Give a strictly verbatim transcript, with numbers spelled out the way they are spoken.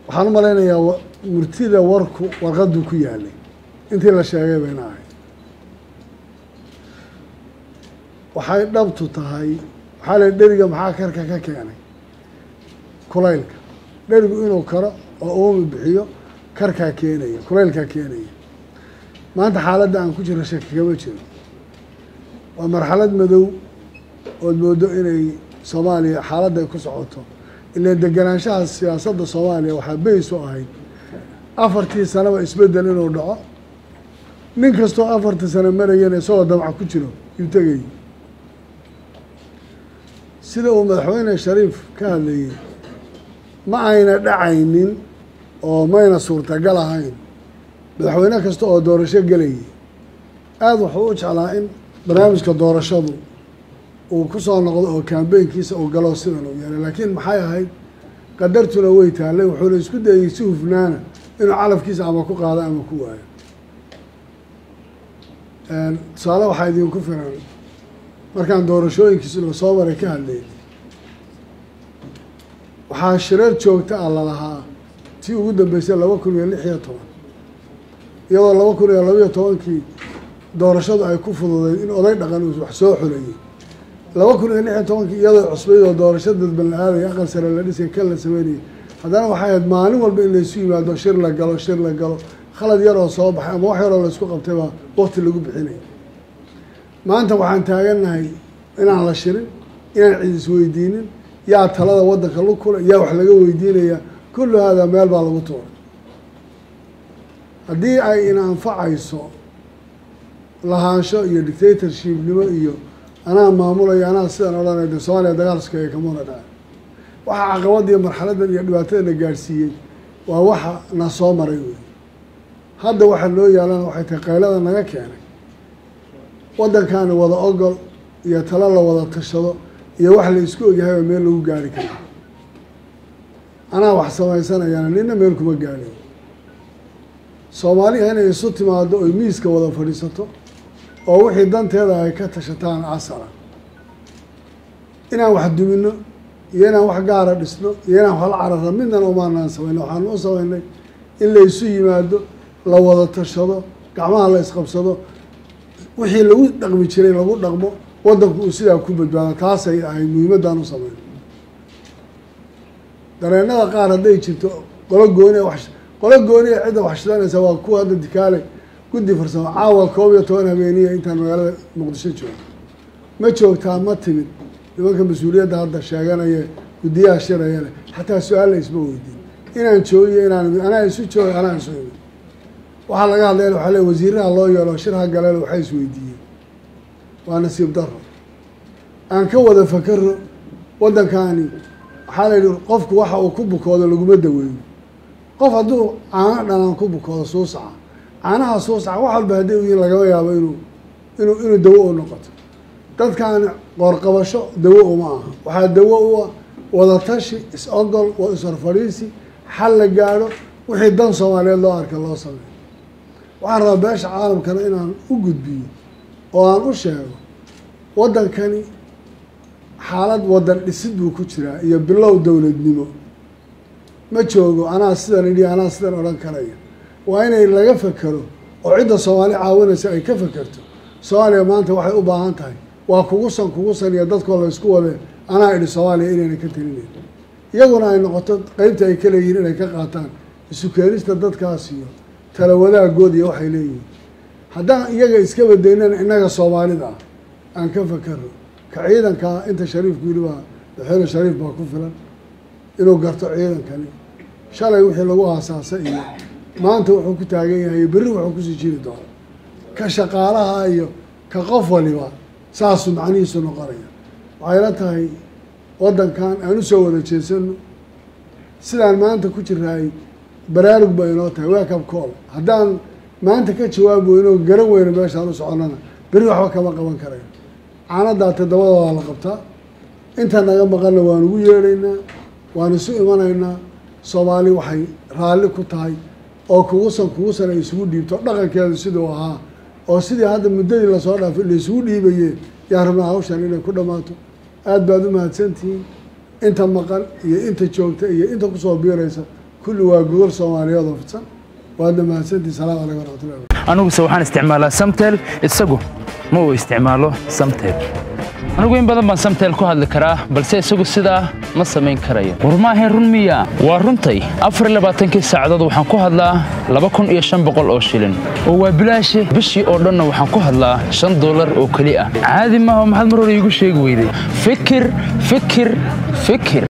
waxaan u malaynayaa murtida warku warqadu ku yaalay intii la sheegay bayna ahayd waxay dhabtu tahay waxaa la dheriga maxaa karka ka keenay kulaylka dherigu inuu karo oo uumi bixiyo karkaa keenaya kulaylkaa keenaya maanta xaaladda aan ku jiro shaki kama jiro waa marxalad madow ood moodo inay soomaaliya xaaladda ay ku socoto ilaan deganaanshaha siyaasadda soomaaliya waxaa beys u ahayd afartii sanaba isbeddel inuu dhaco nin kastoo afartii sano marayana isagoo damca ku jiro yuu tegayay sida uu madaxweyne shariif ka hadlayay ma ayna dhacaynin oo mayna suurtagal ahayn madaxweyne kasta oo doorasho gelayay aada wuxuu u jeclaa in barnaamijka doorashadu uu ku soo noqdo oo kambeynkiisa uu galo sidan uu yeelay laakiin maxay ahayd qadartuna way taallay wuxuuna isku dayay si hufnaana inuu calafkiisa ama ku qaado ama ku waayo tusaale waxaa idinku filan markaan doorashooyinkiisi lasoo maray ka hadlayay waxaa shireer joogta ah lalahaa tii ugu dambeysay laba kun iyo lix iyo toban iyadoo laba kun iyo labaiyo tobankii doorashadu ay ku fududeyd in oday dhaqan uu wax soo xulayay laba kun iyo lix iyo tobankii iyadoo cusbayd oo doorasho dadban la aadaya aqal sare la dhisay kan la sameynayay haddana waxay ahayd maalin walba in laysu yimaado shir la galo shir la galo khalad yar oo soo baxay ama wax yaroo laysku qabtay baa waqti lagu bixinaya maanta waxaan taagannahay inaan la shirin inaan cid isweydiinin yaa talada waddanka lu kula yaa wax laga weydiinaya kullu haadaa meel baa lagu tuuray haddii ay ina anfacayso lahaansho iyo dictatorshipnimo iyo anaa maamulayo anaa sidan odhanay de soomaaliya dagaalskaya kamuna dhaca waxa caqabada iyo marxaladan iyo dhibaatadana gaadhsiiyey waa waxa na soo maray wey hadda waxa loo yaalana waxay tahay qaylada naga keenay waddankaani wada ogol iyo talo la wada tashado iyo wax la isku ogyahayba meel lagu gaari karo anaa wax samaysanayana nina meel kuma gaadhayo soomaaliya inay isu timaado oy miiska wada fadhiisato oo wixii danteeda ay ka tashataan casara inaan wax dumino iyo inaan wax gaara dhisno iyo inaan wax la carara midnana umaanaan samayno waxaanu u samaynay in la isu yimaado la wada tashado gacmaha la isqabsado wixii lagu dhaqmi jiray lagu dhaqmo waddanku uu sidaa ku badbaado taasay ahayd muhiimaddaan u samayno dareenada qaar hadday jirto qolo gooni wax qolo gooniya cidda wax shidanaysa waa kuwa hadda dikaale guddi farsamo caawa koob iyo toban habeeniya intaan magaalada muqdisho joogo ma joogtaa ma timid nimanka mas-uuliyadda hadda sheeganaya guddiyaha shiraya leh xataa su-aal la isma weydiin inaan joogiyo inaan anaa isu jooga anaa isu imid waxaa laga hadlaya waxaa le wasiiraha loo yeelo shirha galeel waxay isweydiiyeen waa nasiib daro aan ka wada fakaro waddankaani waxaa la yidhi qofku waxa uu ku bukoodo laguma daweeyo qof hadduu caano dhanaan ku bukoodo suusaca caanaha suusaca wax walba hadday u yihin lagama yaabo inuu inuu inuu dawo u noqoto dadkaani qoorqabasho dawo uma aha waxaa dawo u ah wadatashi is-ogol waa is-horfadhiisi xal la gaadho wixii dan soomaaliyeed loo arka loo sameeyo waxaan rabaa beesha caalamkana inaan u gudbiyo oo aan u sheego waddankani xaalad waddan dhisid buu ku jiraa iyo bilow dowladnimo ma joogo anaa sidan idhi anaa sidan odhan karaya waa inay laga fekero oo cidda soomaali caawinaysa ay ka fekerto soomaaliya maanta waxay u baahan tahay waa kugusan kugusan iyo dadkoo la isku wadeen anaa idhi soomaaliya inayna ka telinayn iyaguna ay noqoto qeybta ay ka leeyihiin inay ka qaataan isu keenista dadkaas iyo tala wadaaggood iyo waxay leeyihiin haddaan iyaga iska badaynana innaga soomaalida ah aan ka fekero ka ciidankaa inta shariifku yidhi baa madaxweyne shariif baa ku filan inuu garto ciidankani shalay wixii lagu aasaasay iyo maanta wuxuu ku taagan yahay berri wuxuu kusii jiri doona ka shaqaalaha iyo ka qof waliba saasuu macnihiisu noqonaya waxay la tahay waddankan aan u soo wada jeesano sidaan maanta ku jiraay baraarug ba inoo tahay wakab cool haddaan maanta ka jawaabo inuu garan weyno meeshaan u soconana berri waxba kama qaban karayo caanadaa toddobada waa la qabtaa inta naga maqanna waan ugu yeedhaynaa waan isu imanaynaa soomaali waxay raalli ku tahay oo kugusan kugusan ay isugu dhiibto dhaqankeedu siduu ahaa oo sidii hadda muddadii lasoo dhaafay la isugu dhiibaye yaa rabnaa hawshan inay ku dhammaato aada baad u mahadsantihiin inta maqan iyo inta joogta iyo inta kusoo biiraysa كل واجور سوماليا ضفتن وهذا ما سدي سلام عليكم ورحمة الله وبركاته. أنا وسوحان استعمالها سمتل السجو مو استعماله سمتل. أنا وين بدل ما سمتل كهذا الكراه بل سيسوق السدا ما سمين كرايا ورما هي رمية ورنتي أفر اللي باتنك السعادة وحن كهذا لبكون إيشان بقول أوشيلن وبلاش بشي أردنا وحن كهذا شن دولار أو كليئة عادي ما هو محل مرور يقول شيء قوي فكر فكر فكر